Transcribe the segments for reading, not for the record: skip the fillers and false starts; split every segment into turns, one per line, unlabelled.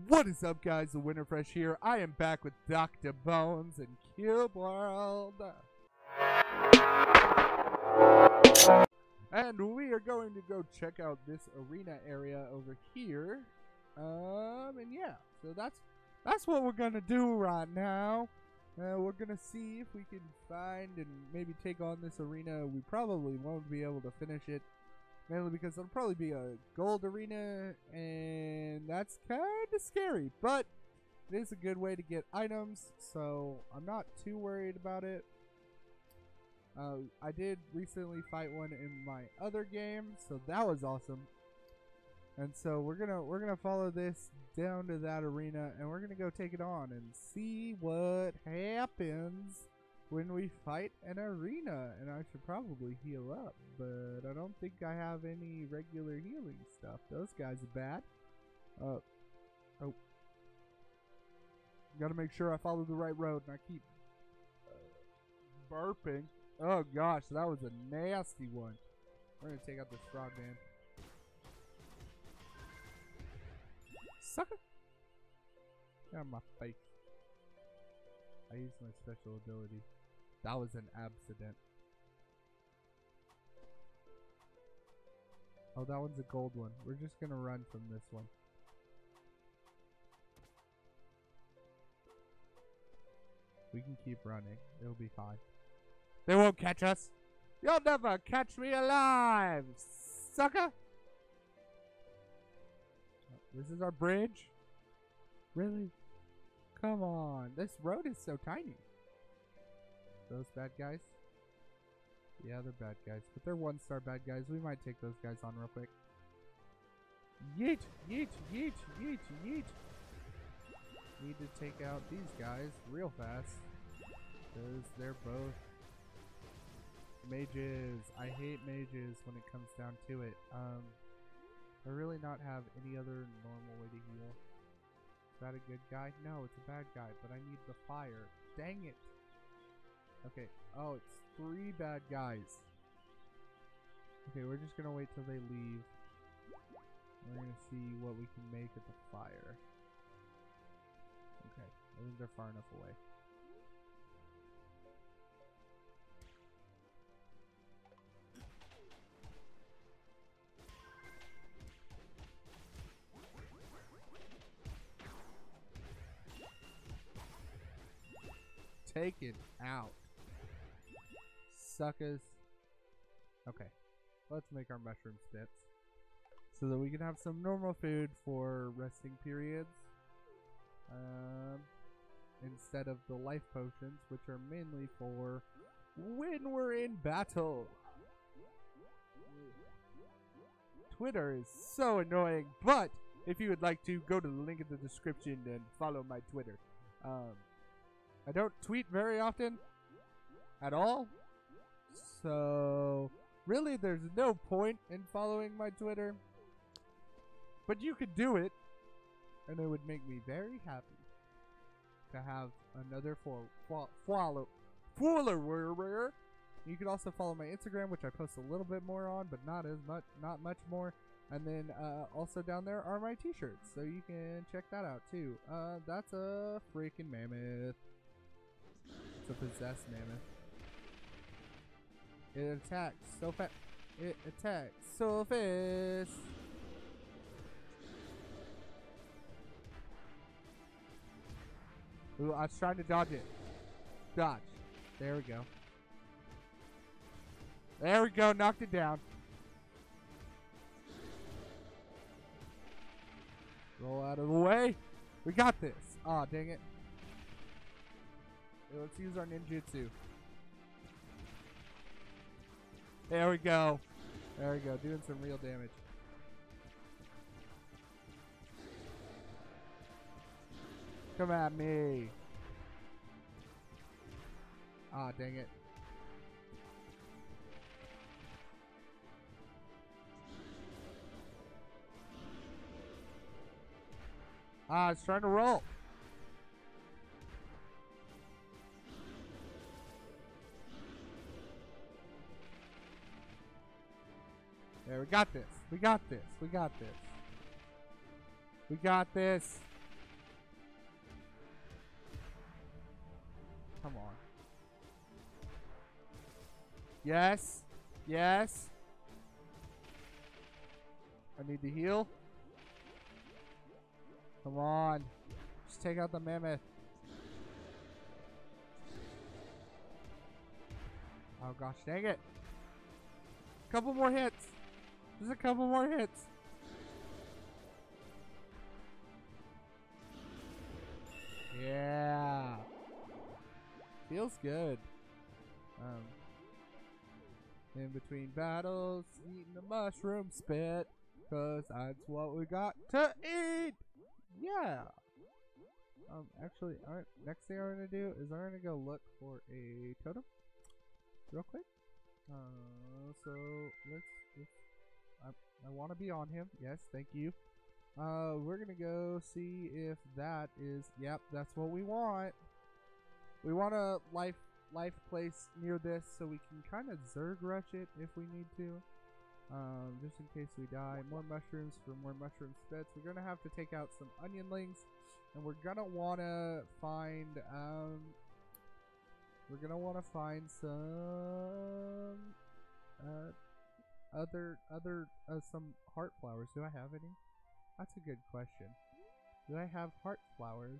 What is up, guys? The Winterfresh here. I am back with Dr. Bones and Cube World. And we are going to go check out this arena area over here. And yeah, so that's what we're gonna do right now. We're gonna see if we can find and maybe take on this arena. We probably won't be able to finish it, mainly because it'll probably be a gold arena, and that's kind of scary. But it is a good way to get items, so I'm not too worried about it. I did recently fight one in my other game, so that was awesome. And so we're gonna follow this down to that arena, and we're gonna go take it on and see what happens when we fight an arena. And I should probably heal up, but I don't think I have any regular healing stuff. Those guys are bad. Oh, gotta make sure I follow the right road, and I keep burping. Oh gosh, that was a nasty one. We're gonna take out this frog man. Sucker! Get out of my face. I used my special ability. That was an accident. Oh, that one's a gold one. We're just gonna run from this one. We can keep running. It'll be fine. They won't catch us. You'll never catch me alive, sucker! This is our bridge? Really? Come on. This road is so tiny. Those bad guys? Yeah, they're bad guys. But they're one-star bad guys. We might take those guys on real quick. Yeet! Yeet! Yeet! Yeet! Yeet! Need to take out these guys real fast, because they're both mages. I hate mages when it comes down to it. I really not have any other normal way to heal. Is that a good guy? No, it's a bad guy, but I need the fire. Dang it! Okay, oh, it's 3 bad guys. Okay, we're just gonna wait till they leave. We're gonna see what we can make at the fire. Okay, I think they're far enough away. Taken out. Suckers. Okay, let's make our mushroom spits so that we can have some normal food for resting periods, instead of the life potions, which are mainly for when we're in battle. Twitter is so annoying, but if you would like to, go to the link in the description and follow my Twitter. I don't tweet very often at all, so really there's no point in following my Twitter, but you could do it, and it would make me very happy to have another follower. You can also follow my Instagram, which I post a little bit more on, but not much more. And then also down there are my t-shirts, so you can check that out too. That's a freaking mammoth. It's a possessed mammoth. It attacks so fast. It attacks so fast. Ooh, I was trying to dodge it. Dodge. There we go. There we go. Knocked it down. Roll out of the way. We got this. Aw, dang it. Let's use our ninjutsu. There we go. There we go. Doing some real damage. Come at me. Ah, dang it. Ah, it's trying to roll. There, we got this. We got this. We got this. We got this. Come on. Yes. Yes. I need to heal. Come on. Just take out the mammoth. Oh gosh, dang it. Couple more hits. Just a couple more hits. Yeah. Feels good. In between battles, eating a mushroom spit. Cause that's what we got to eat. Yeah. Actually, next thing I'm gonna do is I'm gonna go look for a totem, real quick. So I want to be on him. Yes, thank you. We're gonna go see if that is. Yep, that's what we want. We want a life place near this so we can kind of Zerg rush it if we need to. Just in case we die. More mushrooms for more mushroom spits. We're gonna have to take out some onionlings, and we're gonna wanna find some some heart flowers. Do I have any? That's a good question. Do I have heart flowers?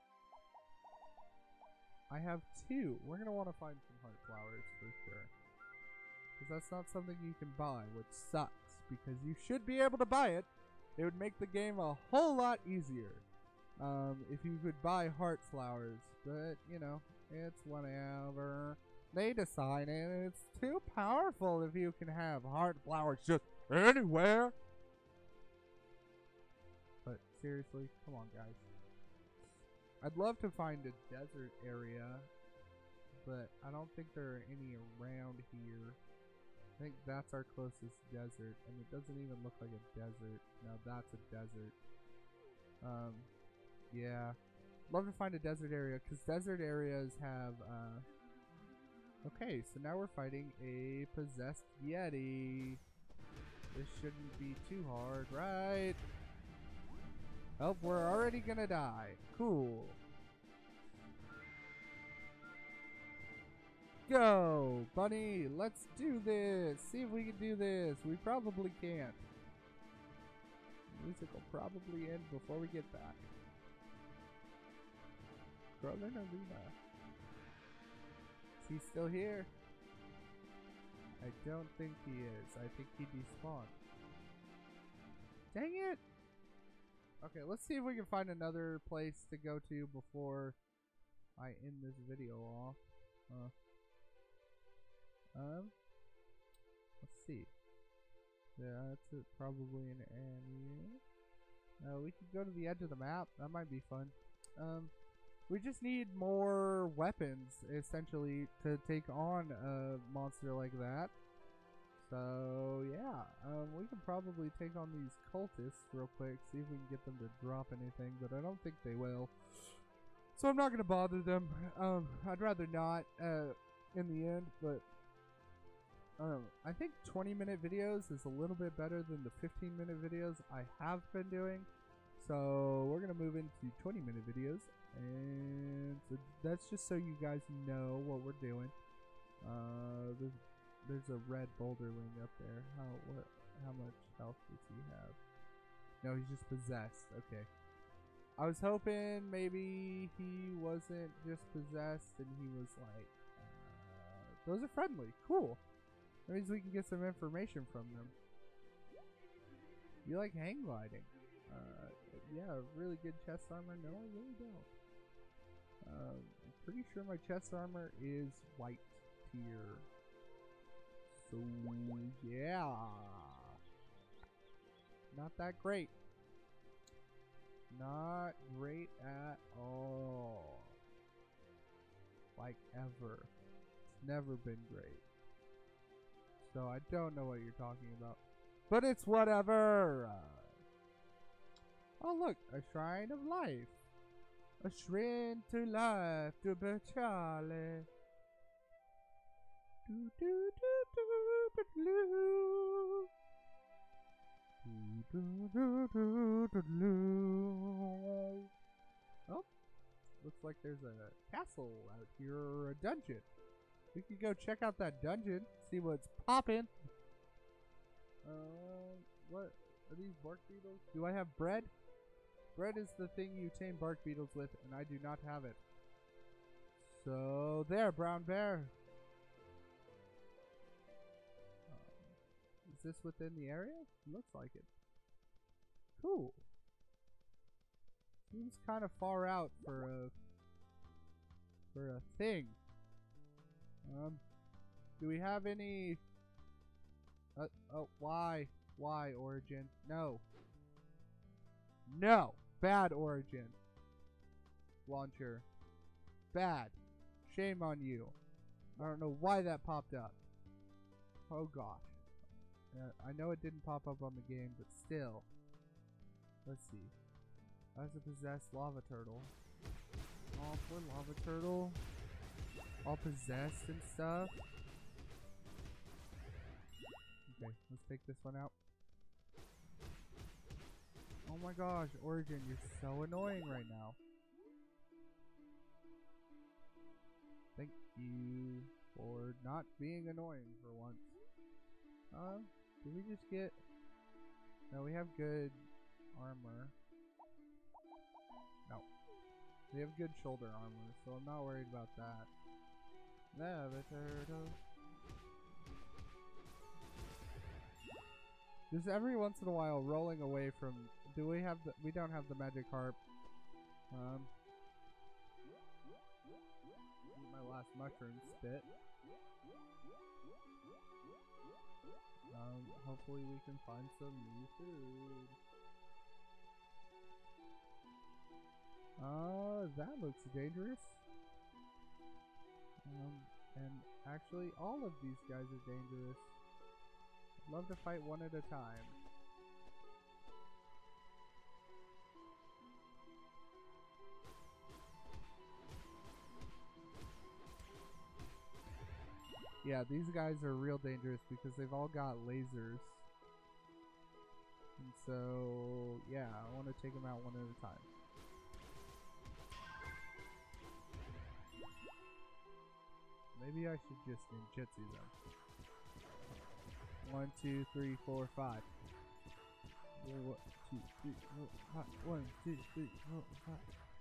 I have 2. We're gonna want to find some heart flowers for sure. Because that's not something you can buy, which sucks. Because you should be able to buy it. It would make the game a whole lot easier. If you could buy heart flowers. But, you know, it's whatever. They decided it's too powerful if you can have heart flowers just anywhere. But seriously, come on guys. I'd love to find a desert area, but I don't think there are any around here. I think that's our closest desert, and it doesn't even look like a desert. Now that's a desert. Yeah. Love to find a desert area, because desert areas have, okay, so now we're fighting a possessed Yeti. This shouldn't be too hard, right? Oh, we're already gonna die. Cool. Go, bunny. Let's do this. See if we can do this. We probably can't. Music will probably end before we get back. Growling Arena. Is he still here? I don't think he is. I think he despawned. Dang it! Okay, let's see if we can find another place to go to before I end this video off. Let's see. Yeah, that's probably an area. We could go to the edge of the map. That might be fun. We just need more weapons, essentially, to take on a monster like that. So, yeah, we can probably take on these cultists real quick, see if we can get them to drop anything, but I don't think they will. So I'm not going to bother them. I'd rather not in the end, but I think 20-minute videos is a little bit better than the 15-minute videos I have been doing. So we're going to move into 20-minute videos, and so that's just so you guys know what we're doing. There's a red boulderling up there. How much health does he have? No, he's just possessed. Okay. I was hoping maybe he wasn't just possessed and he was like, those are friendly. Cool. That means we can get some information from them. You like hang gliding? Yeah, really good chest armor. No, I really don't. I'm pretty sure my chest armor is white tier. So, yeah. Not that great. Not great at all. Like ever. It's never been great. So I don't know what you're talking about. But it's whatever. Oh look, a shrine of life. A shrine to life to Charlie. Do do do do do do. Do do do do do. Oh, looks like like there's a castle out here or a dungeon. We could go check out that dungeon, see what's poppin'. What are these bark beetles? Do I have bread? Bread is the thing you tame bark beetles with, and I do not have it. So, there, brown bear. Is this within the area? Looks like it. Cool. Seems kind of far out for a thing. Do we have any? Oh, why? Why, Origin? No. No! Bad, Origin. Launcher. Bad. Shame on you. I don't know why that popped up. Oh gosh. I know it didn't pop up on the game, but still. Let's see. As a possessed lava turtle. Oh, poor lava turtle. All possessed and stuff. Okay, let's take this one out. Oh my gosh, Origin, you're so annoying right now. Thank you for not being annoying for once. Did we just get... No, we have good armor. No. We have good shoulder armor, so I'm not worried about that. Lava turtle. Just every once in a while rolling away from... Do we have the... We don't have the magic harp. Eat my last mushroom spit. Hopefully we can find some new food. That looks dangerous. And actually all of these guys are dangerous. I'd love to fight one at a time. Yeah, these guys are real dangerous because they've all got lasers. And so, yeah, I want to take them out one at a time. Maybe I should just ninjutsu them. 1, 2, 3, 4, 5. 1, 2, 3, 4, 5. 1, 2, 3, 4, 5.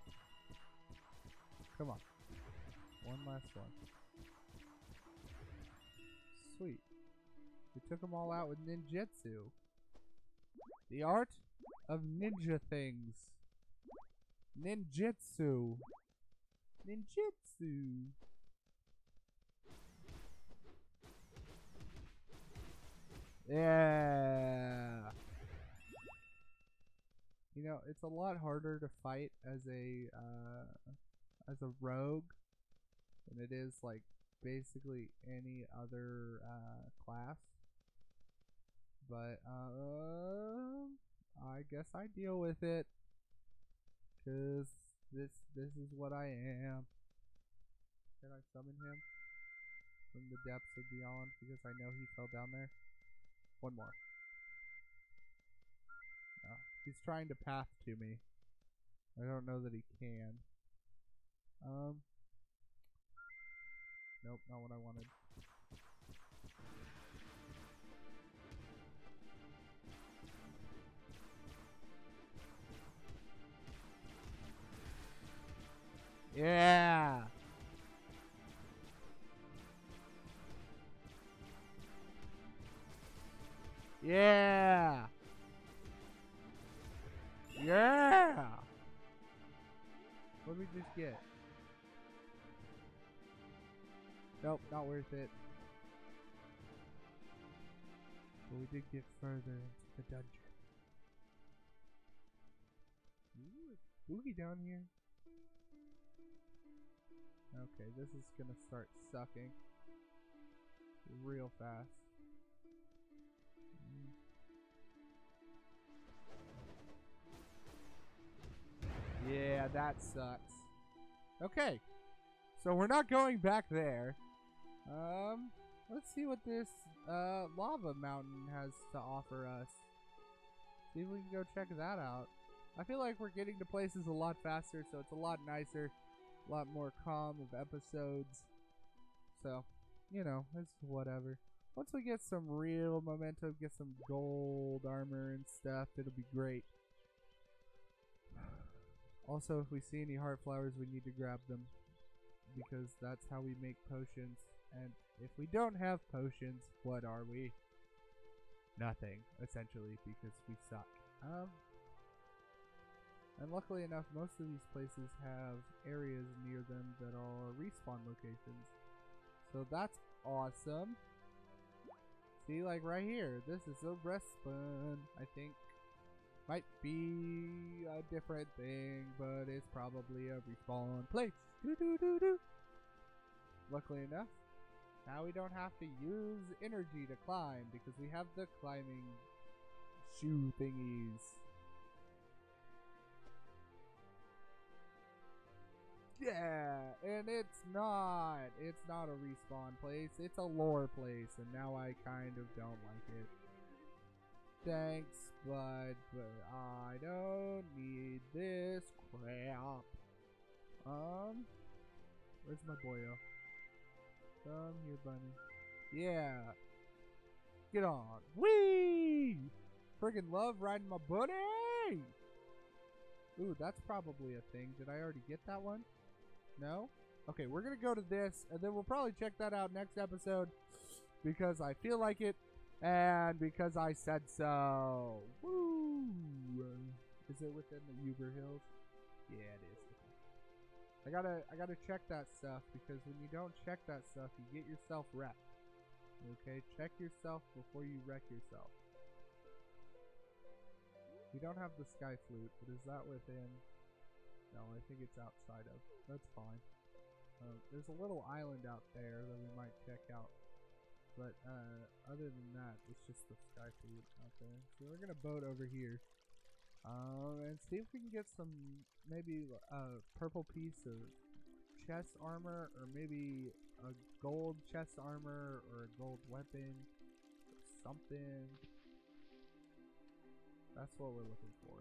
Come on. One last one. Sweet. We took them all out with ninjutsu. The art of ninja things. Ninjutsu. Ninjutsu. Yeah. You know, it's a lot harder to fight as a rogue than it is like basically any other class. But I guess I deal with it, 'cause this is what I am. Can I summon him from the depths of beyond, because I know he fell down there? One more. No, he's trying to path to me. I don't know that he can. Nope, not what I wanted. Yeah. Yeah. Yeah. What did we just get? Nope, not worth it. But we did get further into the dungeon. Ooh, it's spooky down here. Okay, this is gonna start sucking real fast. Yeah, that sucks. Okay, so we're not going back there. Let's see what this lava mountain has to offer us. See if we can go check that out. I feel like we're getting to places a lot faster, so it's a lot nicer A lot more calm of episodes. So, you know, it's whatever. Once we get some real momentum, get some gold armor and stuff, it'll be great. Also, if we see any heart flowers, we need to grab them, because that's how we make potions. And if we don't have potions, what are we? Nothing, essentially, because we suck. And luckily enough, most of these places have areas near them that are respawn locations. So that's awesome. See, like right here, this is a respawn, I think. Might be a different thing, but it's probably a respawn place. Doo-doo-doo-doo. Luckily enough, now we don't have to use energy to climb because we have the climbing shoe thingies. Yeah, and it's not a respawn place, it's a lore place, and now I kind of don't like it. Thanks, but I don't need this crap. Where's my boyo? Come here, bunny. Yeah. Get on. Whee! Friggin' love riding my bunny! Ooh, that's probably a thing. Did I already get that one? No? Okay, we're gonna go to this, and then we'll probably check that out next episode, because I feel like it, and because I said so. Woo! Is it within the Uber Hills? Yeah, it is. I gotta check that stuff, because when you don't check that stuff, you get yourself wrecked. Okay, check yourself before you wreck yourself. We don't have the sky flute, but is that within? No, I think it's outside of. That's fine. There's a little island out there that we might check out. But other than that, it's just the sky flute out there. So we're gonna boat over here. And see if we can get some, maybe a purple piece of chest armor, or maybe a gold chest armor, or a gold weapon, or something. That's what we're looking for.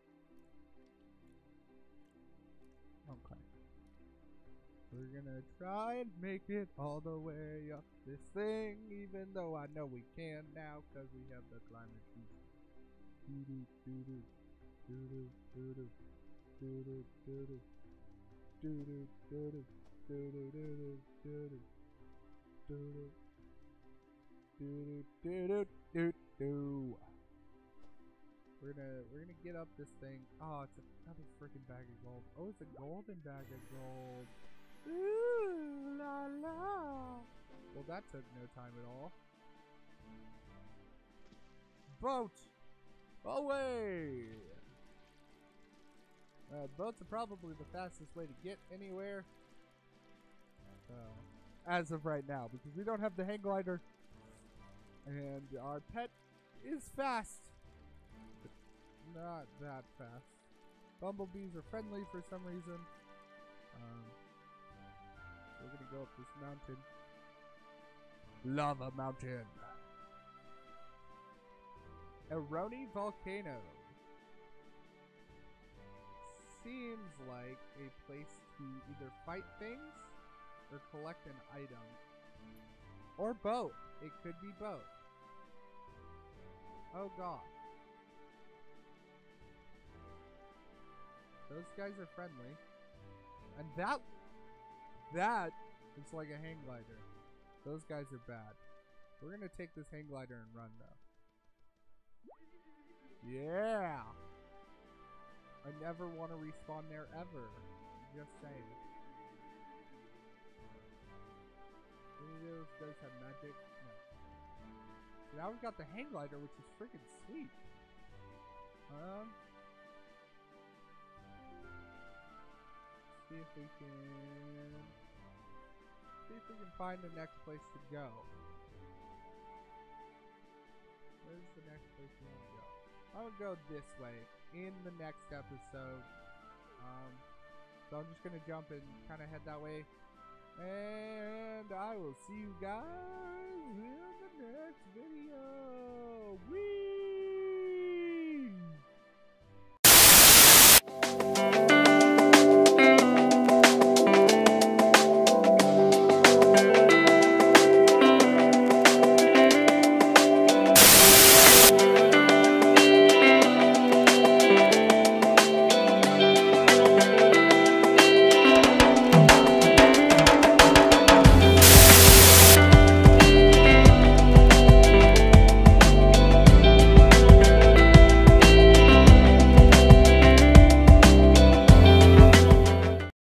Okay. We're gonna try and make it all the way up this thing, even though I know we can now, because we have the climate piece. Doo-doo, doo-doo. Doo-doo, doo-doo. Doo-doo, doo-doo. Doo-doo, doo-doo. Doo-doo, doo-doo. Doo-doo. Doo-doo. Doo-doo, doo-doo, doo-doo. We're gonna get up this thing. Oh, it's another freaking bag of gold. Oh, it's a golden bag of gold. Ooh, la la. Well, that took no time at all. Boat! Away! Boats are probably the fastest way to get anywhere. As of right now, because we don't have the hang glider. And our pet is fast. But not that fast. Bumblebees are friendly for some reason. We're gonna go up this mountain. Lava Mountain. Eroni Volcano. Seems like a place to either fight things or collect an item. Or both. It could be both. Oh god. Those guys are friendly. And that is like a hang glider. Those guys are bad. We're gonna take this hang glider and run though. Yeah! I never want to respawn there ever. Just saying. Any of those guys have magic? No. So now we've got the hang glider, which is freaking sweet. See if we can find the next place to go. Where's the next place we want to go? I would go this way in the next episode. So I'm just gonna jump and kind of head that way, and I will see you guys in the next video.